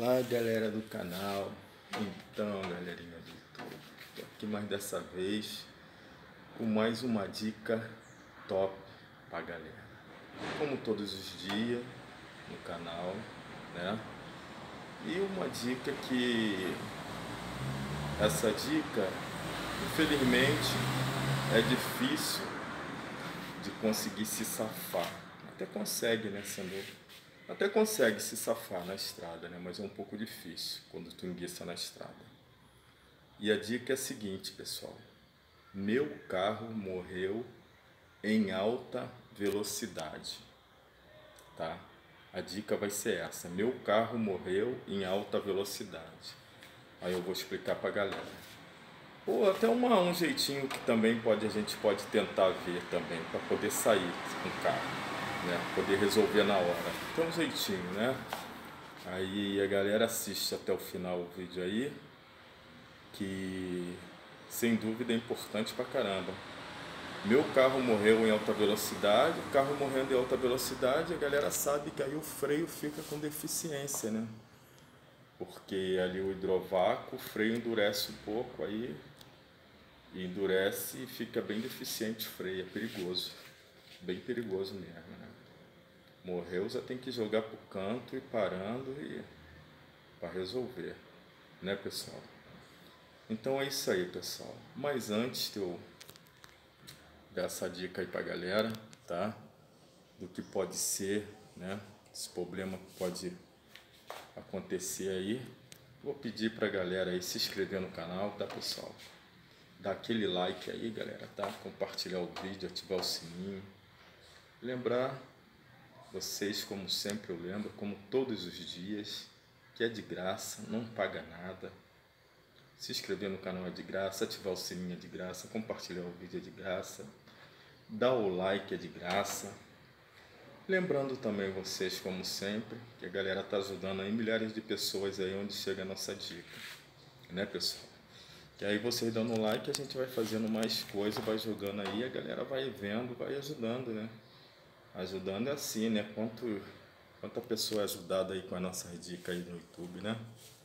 Olá, galera do canal. Então, galerinha do YouTube, tô aqui mais dessa vez com mais uma dica top pra galera. Como todos os dias no canal, né? E uma dica que essa dica, infelizmente, é difícil de conseguir se safar. Até consegue, né, sendo até consegue se safar na estrada, né? Mas é um pouco difícil quando tu enguiça na estrada. E a dica é a seguinte, pessoal. Meu carro morreu em alta velocidade, tá? A dica vai ser essa. Meu carro morreu em alta velocidade. Aí eu vou explicar pra galera. Ou até um jeitinho que também a gente pode tentar ver também, para poder sair com o carro, né? Poder resolver na hora. Tem um jeitinho, né? Aí a galera assiste até o final o vídeo aí, que sem dúvida é importante pra caramba. Meu carro morreu em alta velocidade, o carro morrendo em alta velocidade, a galera sabe que aí o freio fica com deficiência, né? Porque ali o hidrovácuo, o freio endurece um pouco, aí endurece e fica bem deficiente o freio, é perigoso, bem perigoso mesmo, né? Morreu, já tem que jogar pro canto e parando e para resolver, né, pessoal? Então é isso aí, pessoal. Mas antes de eu dar essa dica aí pra galera, tá? Do que pode ser, né? Esse problema que pode acontecer aí, vou pedir pra galera aí se inscrever no canal, tá, pessoal? Dá aquele like aí, galera, tá? Compartilhar o vídeo, ativar o sininho. Lembrar vocês, como sempre eu lembro, como todos os dias, que é de graça, não paga nada. Se inscrever no canal é de graça, ativar o sininho é de graça, compartilhar o vídeo é de graça, dar o like é de graça. Lembrando também vocês, como sempre, que a galera tá ajudando aí milhares de pessoas aí onde chega a nossa dica, né, pessoal? Que aí vocês dando like, a gente vai fazendo mais coisa, vai jogando aí, a galera vai vendo, vai ajudando, né? Ajudando é assim, né? Quanta pessoa é ajudada aí com a nossa dica aí no YouTube, né?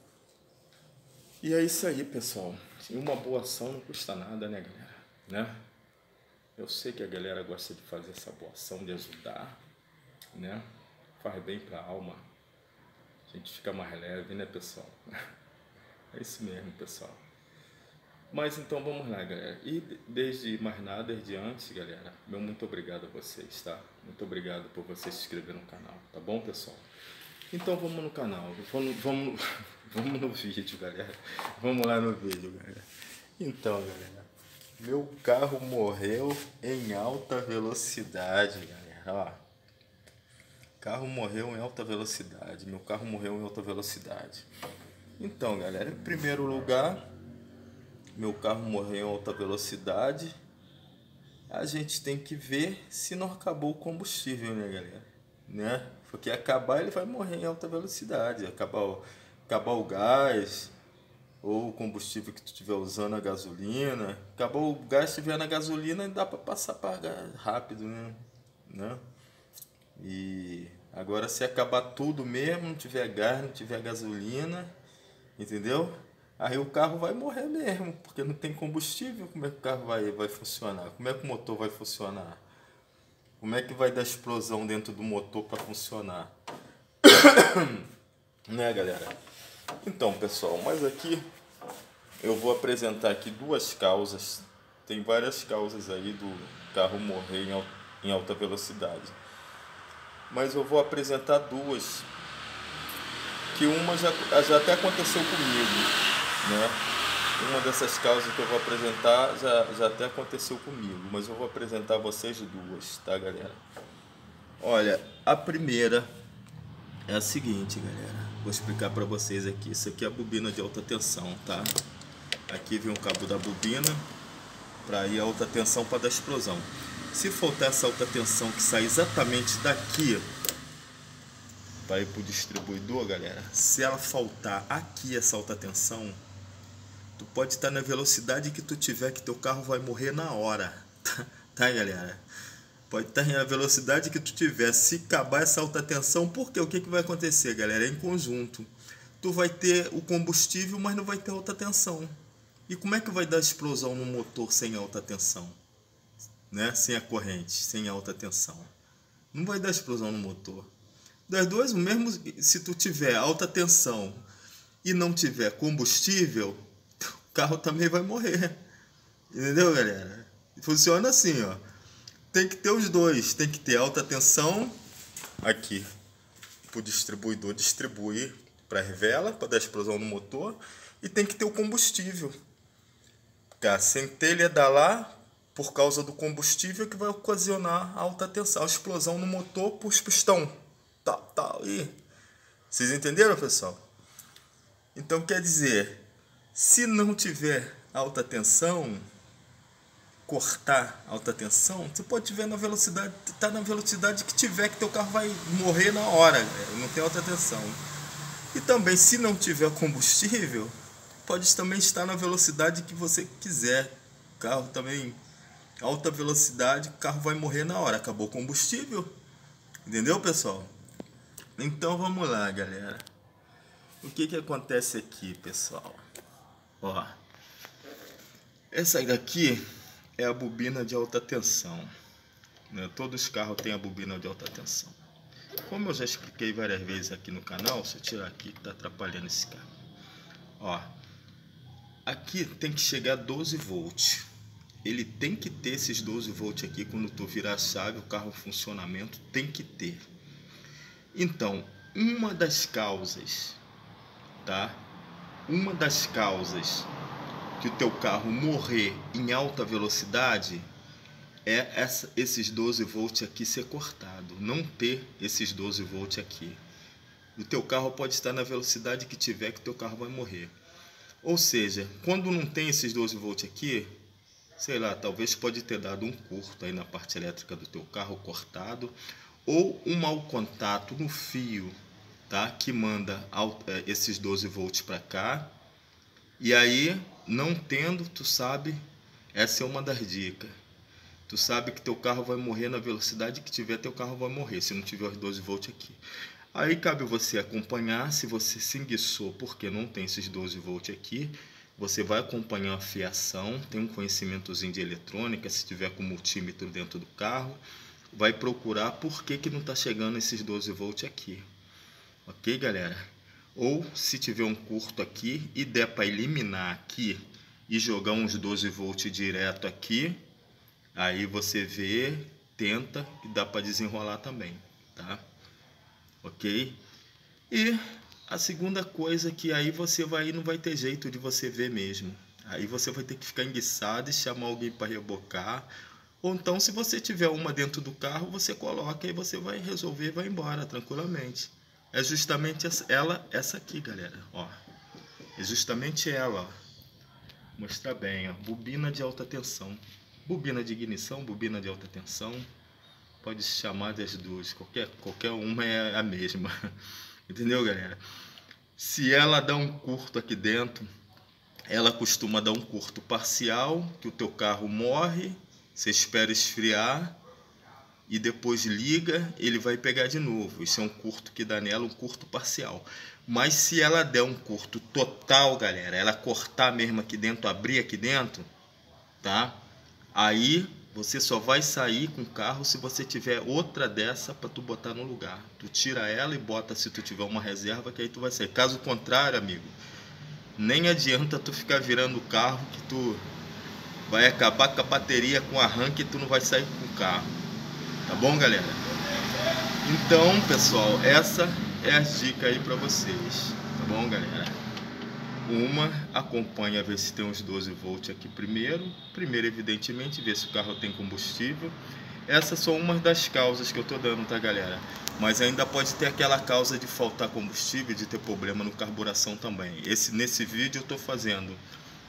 E é isso aí, pessoal. E uma boa ação não custa nada, né, galera? Né? Eu sei que a galera gosta de fazer essa boa ação, de ajudar, né? Faz bem pra alma. A gente fica mais leve, né, pessoal? É isso mesmo, pessoal. Mas então vamos lá, galera. E desde mais nada, desde antes, galera, meu muito obrigado a vocês, tá? Muito obrigado por vocês se inscrever no canal, tá bom, pessoal? Então vamos no canal, vamos no vídeo, galera. Vamos lá no vídeo, galera. Então, galera, meu carro morreu em alta velocidade, galera. Ó, carro morreu em alta velocidade. Meu carro morreu em alta velocidade. Então, galera, em primeiro lugar, meu carro morreu em alta velocidade. A gente tem que ver se não acabou o combustível, né, galera? Né? Porque acabar, ele vai morrer em alta velocidade. Acabar o gás ou o combustível que tu estiver usando, a gasolina. Acabou o gás, se estiver na gasolina, dá para passar para gás rápido, né? E agora, se acabar tudo mesmo, não tiver gás, não tiver gasolina, entendeu? Aí o carro vai morrer mesmo, porque não tem combustível. Como é que o carro vai funcionar? Como é que o motor vai funcionar? Como é que vai dar explosão dentro do motor para funcionar? Né, galera? Então, pessoal, mas aqui eu vou apresentar aqui duas causas. Tem várias causas aí do carro morrer em alta velocidade. Mas eu vou apresentar duas, que uma já até aconteceu comigo, né? Uma dessas causas que eu vou apresentar já até aconteceu comigo, mas eu vou apresentar a vocês duas, tá, galera? Olha, a primeira é a seguinte, galera. Vou explicar para vocês aqui. Isso aqui é a bobina de alta tensão, tá? Aqui vem o cabo da bobina para ir a alta tensão para dar explosão. Se faltar essa alta tensão que sai exatamente daqui para ir pro distribuidor, galera, se ela faltar aqui essa alta tensão, tu pode estar na velocidade que tu tiver, que teu carro vai morrer na hora, tá, galera? Pode estar na velocidade que tu tiver. Se acabar essa alta tensão, porque o que vai acontecer, galera? É em conjunto. tu vai ter o combustível, mas não vai ter alta tensão. E como é que vai dar explosão no motor sem alta tensão? Né? Sem a corrente, sem alta tensão. Não vai dar explosão no motor. Das duas, mesmo se tu tiver alta tensão e não tiver combustível, o carro também vai morrer. Entendeu, galera? Funciona assim, ó. Tem que ter os dois. Tem que ter alta tensão aqui para o distribuidor distribuir para as velas, para dar explosão no motor. E tem que ter o combustível. Porque a centelha dá lá por causa do combustível que vai ocasionar a alta tensão, a explosão no motor por pistão. Tal. E vocês entenderam, pessoal? Então quer dizer, se não tiver alta tensão, cortar alta tensão, você pode tiver na velocidade, tá na velocidade que tiver, que teu carro vai morrer na hora, não tem alta tensão. E também, se não tiver combustível, pode também estar na velocidade que você quiser. O carro também, alta velocidade, o carro vai morrer na hora, acabou o combustível. Entendeu, pessoal? Então vamos lá, galera. O que acontece aqui, pessoal? Ó, essa daqui é a bobina de alta tensão, né? Todos os carros têm a bobina de alta tensão. Como eu já expliquei várias vezes aqui no canal, se eu tirar aqui que está atrapalhando esse carro. Ó, aqui tem que chegar a 12 volts. Ele tem que ter esses 12 volts aqui quando tu virar a chave, o carro em funcionamento tem que ter. Então, uma das causas, tá? Uma das causas que o teu carro morrer em alta velocidade é esses 12 volts aqui ser cortado, não ter esses 12 volts aqui. O teu carro pode estar na velocidade que tiver, que o teu carro vai morrer. Ou seja, quando não tem esses 12 volts aqui, sei lá, talvez pode ter dado um curto aí na parte elétrica do teu carro, cortado, ou um mau contato no fio, tá? Que manda esses 12 volts para cá. E aí, não tendo, tu sabe, essa é uma das dicas. Tu sabe que teu carro vai morrer na velocidade que tiver, teu carro vai morrer, se não tiver os 12 volts aqui. Aí cabe você acompanhar, se você se enguiçou porque não tem esses 12 volts aqui, você vai acompanhar a fiação, tem um conhecimentozinho de eletrônica, se tiver com multímetro dentro do carro, vai procurar por que não está chegando esses 12 volts aqui. Ok, galera? Ou se tiver um curto aqui e der para eliminar aqui e jogar uns 12 volts direto aqui, aí você vê, tenta e dá para desenrolar também, tá? Ok? E a segunda coisa que aí você não vai ter jeito de você ver mesmo. Aí você vai ter que ficar enguiçado e chamar alguém para rebocar. Ou então, se você tiver uma dentro do carro, você coloca e você vai resolver e vai embora tranquilamente. É justamente essa aqui, galera. Ó, é justamente ela, ó. Mostrar bem, ó. Bobina de alta tensão. Bobina de ignição, bobina de alta tensão. Pode se chamar das duas. Qualquer uma é a mesma. Entendeu, galera? Se ela dá um curto aqui dentro, ela costuma dar um curto parcial, que o teu carro morre, você espera esfriar e depois liga, ele vai pegar de novo. Isso é um curto que dá nela, um curto parcial. Mas se ela der um curto total, galera, ela cortar mesmo aqui dentro, abrir aqui dentro, tá? Aí você só vai sair com o carro se você tiver outra dessa para tu botar no lugar. Tu tira ela e bota se tu tiver uma reserva, que aí tu vai sair. Caso contrário, amigo, nem adianta tu ficar virando o carro, que tu vai acabar com a bateria, com arranque, e tu não vai sair com o carro. Tá bom, galera? Então, pessoal, essa é a dica aí para vocês. Tá bom, galera? Uma, acompanha, ver se tem uns 12 volts aqui primeiro. Primeiro, evidentemente, ver se o carro tem combustível. Essas são umas das causas que eu tô dando, tá, galera? Mas ainda pode ter aquela causa de faltar combustível, de ter problema no carburação também. Nesse vídeo eu tô fazendo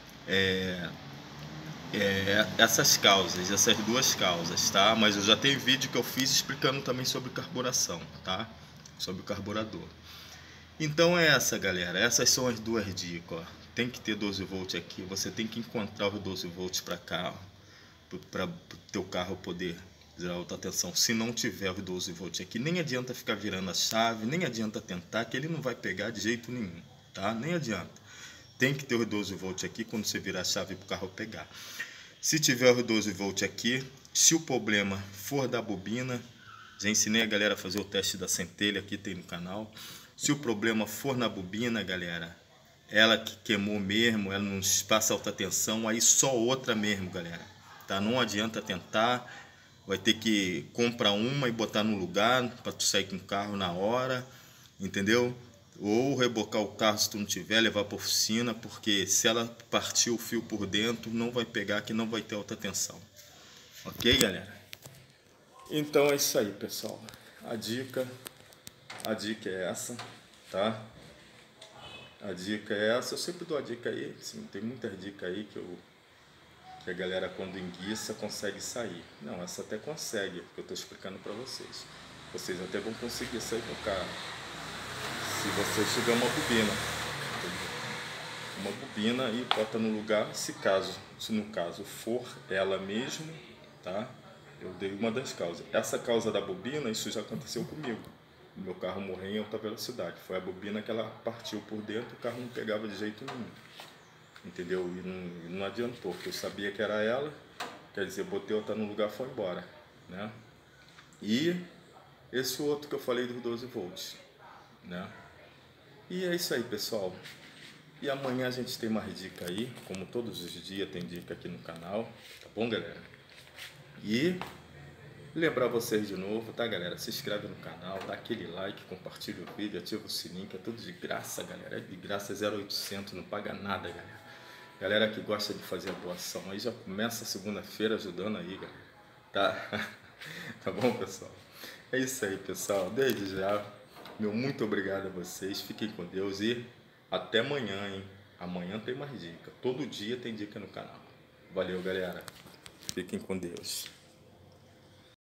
essas causas, essas duas causas, tá? Mas eu já tenho vídeo que eu fiz explicando também sobre carburação, tá? Sobre o carburador. Então é essa, galera, essas são as duas dicas, ó. Tem que ter 12 volts aqui, você tem que encontrar os 12 volts para cá, para o teu carro poder gerar alta tensão. Se não tiver os 12 volts aqui, nem adianta ficar virando a chave, nem adianta tentar, que ele não vai pegar de jeito nenhum. tá? Nem adianta. Tem que ter os 12 volts aqui quando você virar a chave para o carro pegar. Se tiver os 12 volts aqui, se o problema for da bobina, já ensinei a galera a fazer o teste da centelha, aqui tem no canal. Se o problema for na bobina, galera, ela que queimou mesmo, ela não passa alta tensão, aí só outra mesmo, galera. Tá? Não adianta tentar, vai ter que comprar uma e botar no lugar para tu sair com o carro na hora, entendeu? Ou rebocar o carro se tu não tiver, levar para oficina, porque se ela partir o fio por dentro, não vai pegar, que não vai ter alta tensão. Ok, galera? Então é isso aí, pessoal. A dica é essa, tá? A dica é essa. Eu sempre dou a dica aí, sim, tem muitas dicas aí que a galera quando enguiça consegue sair. Não, essa até consegue, que eu estou explicando para vocês. Vocês até vão conseguir sair com o carro, se você tiver uma bobina. Uma bobina e bota no lugar, se no caso for ela mesmo, tá? Eu dei uma das causas. Essa causa da bobina, isso já aconteceu comigo. O meu carro morreu em alta velocidade. Foi a bobina que ela partiu por dentro, o carro não pegava de jeito nenhum. Entendeu? E não adiantou, porque eu sabia que era ela, quer dizer, botei outra no lugar e foi embora, né? E esse outro que eu falei dos 12 volts, né? E é isso aí, pessoal. E amanhã a gente tem mais dica aí, como todos os dias tem dica aqui no canal, tá bom, galera? E lembrar vocês de novo, tá, galera? Se inscreve no canal, dá aquele like, compartilha o vídeo, ativa o sininho, que é tudo de graça, galera. É de graça, é 0800, não paga nada, galera. Galera que gosta de fazer a doação, aí já começa segunda-feira ajudando aí, galera. Tá? Tá bom, pessoal? É isso aí, pessoal. Desde já, meu muito obrigado a vocês. Fiquem com Deus e até amanhã, hein? Amanhã tem mais dica. Todo dia tem dica no canal. Valeu, galera. Fiquem com Deus.